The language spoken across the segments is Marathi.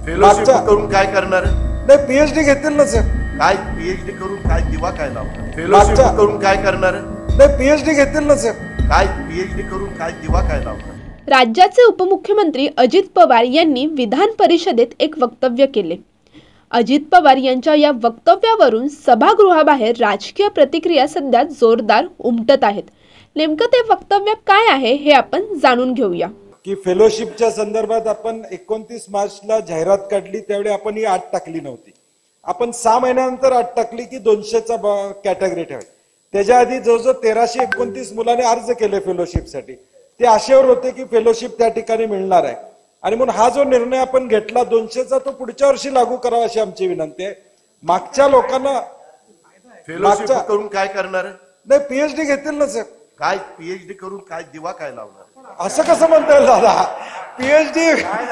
फेलोशिप करून काय करणार? नाही, पीएचडी घेतील ना सर. काय पीएचडी करून काय दिवा काय लावणार? फेलोशिप करून काय करणार? नाही, पीएचडी घेतील ना सर. काय पीएचडी करून काय दिवा काय लावणार? राज्याचे उपमुख्यमंत्री अजित पवार यांनी विधान परिषदेत एक वक्तव्य केले. अजित पवार यांच्या या वक्तव्यावरून सभागृहाबाहेर राजकीय प्रतिक्रिया सध्या जोरदार उमटत आहेत. नेमकं ते वक्तव्य काय आहे हे आपण जाणून घेऊया. की फेलोशिपच्या संदर्भात आपण 29 मार्चला जाहिरात काढली, त्यावेळी आपण ही अट टाकली नव्हती. आपण 6 महिन्यानंतर अट टाकली की 200चा कॅटेगरी ठेवायची. त्याच्या आधी जवळजवळ 1329 मुलांनी अर्ज केले फेलोशिपसाठी. ते आशेवर होते की फेलोशिप त्या ठिकाणी मिळणार आहे, आणि म्हणून हा जो निर्णय आपण घेतला 200चा, तो पुढच्या वर्षी लागू करावा अशी आमची विनंती आहे. मागच्या लोकांना फेलोशिप करून काय करणार? नाही, पीएचडी घेतील ना सर. काय पीएचडी करून काय दिवा काय लावणार? असं कसं म्हणता येईल दादा? पीएचडी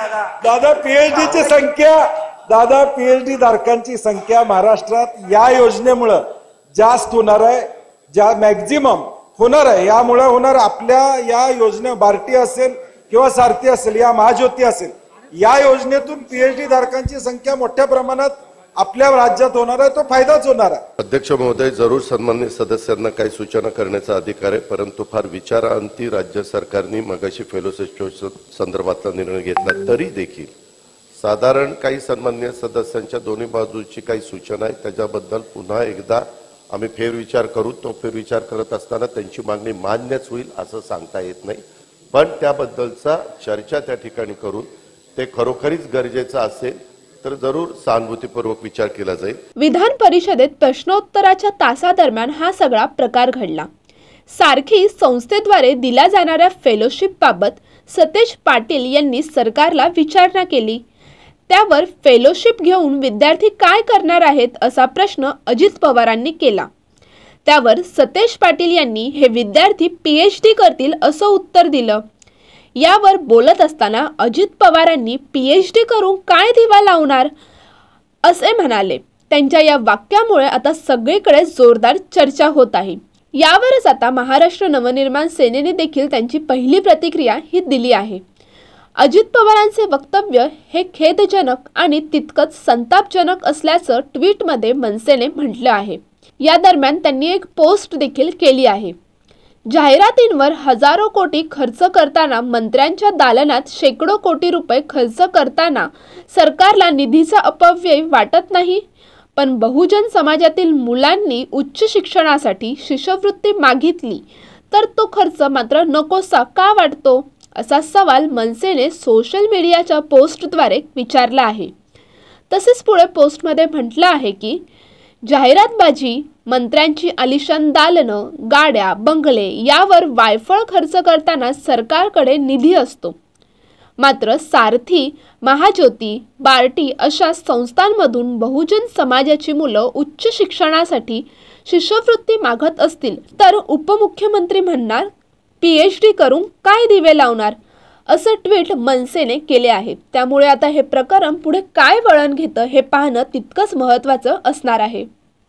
पीएचडीची संख्या, पीएचडी धारकांची संख्या महाराष्ट्रात या योजनेमुळे जास्त होणार आहे, मॅक्झिमम होणार आहे. यामुळे होणार, आपल्या या योजने बार्टी असेल किंवा सारथी असेल, या महाज्योती असेल, या योजनेतून पीएचडी धारकांची संख्या मोठ्या प्रमाणात आपल्या राज्यात होणार आहे. तो फायदाच होणार आहे. अध्यक्ष महोदय, जरूर सन्माननीय सदस्यांना काही सूचना करण्याचा अधिकार आहे, परंतु फार विचारांती राज्य सरकारने मगाशी फेलोशिप संदर्भातला निर्णय घेतला, तरी देखील साधारण काही सन्माननीय सदस्यांच्या दोन्ही बाजूची काही सूचना आहे, त्याच्याबद्दल पुन्हा एकदा आम्ही फेरविचार करू. तो फेरविचार करत असताना त्यांची मागणी मान्यच होईल असं सांगता येत नाही, पण त्याबद्दलचा चर्चा त्या ठिकाणी करून ते खरोखरीच गरजेचं असेल तर जरूर सहानुभूतीपूर्वक विचार केला जाईल. विधान परिषदेत प्रश्नोत्तराच्या तासादरम्यान हा सगळा प्रकार घडला. सारखी संस्थेद्वारे दिल्या जाणाऱ्या फेलोशिप बाबत सतेज पाटील यांनी सरकारला विचारणा केली. त्यावर फेलोशिप घेऊन विद्यार्थी काय करणार आहेत असा प्रश्न अजित पवारांनी केला. त्यावर सतेज पाटील यांनी हे विद्यार्थी पीएचडी करतील असं उत्तर दिलं. यावर बोलत असताना अजित पवारांनी पीएचडी करून काय दिवा लावणार असे म्हणाले. त्यांच्या या वाक्यामुळे आता सगळीकडे जोरदार चर्चा होत आहे. यावरच आता महाराष्ट्र नवनिर्माण सेनेने देखील त्यांची पहिली प्रतिक्रिया ही दिली आहे. अजित पवारांचे वक्तव्य हे खेदजनक आणि तितकंच संतापजनक असल्याचं ट्विटमध्ये मनसेने म्हटलं आहे. या दरम्यान त्यांनी एक पोस्ट देखील केली आहे. जाहिरातींवर हजारो कोटी खर्च करताना, मंत्र्यांच्या दालनात शेकडो कोटी रुपये खर्च करताना सरकारला निधीचा अपव्यय वाटत नाही, पण बहुजन समाजातील मुलांनी उच्च शिक्षणासाठी शिष्यवृत्ती मागितली तर तो खर्च मात्र नकोसा का वाटतो, असा सवाल मनसेने सोशल मीडियाच्या पोस्टद्वारे विचारला आहे. तसेच पुढे पोस्टमध्ये म्हटलं आहे की जाहिरातबाजी, मंत्र्यांची आलिशान दालनं, गाड्या, बंगले यावर वायफळ खर्च करताना सरकारकडे निधी असतो, मात्र सारथी, महाज्योती, बार्टी अशा संस्थांमधून बहुजन समाजाची मुलं उच्च शिक्षणासाठी शिष्यवृत्ती मागत असतील तर उपमुख्यमंत्री म्हणणार पीएचडी करून काय दिवे लावणार, असं ट्विट मनसेने केले आहे. त्यामुळे आता हे प्रकरण पुढे काय वळण घेतं हे पाहणं तितकंच महत्त्वाचं असणार आहे.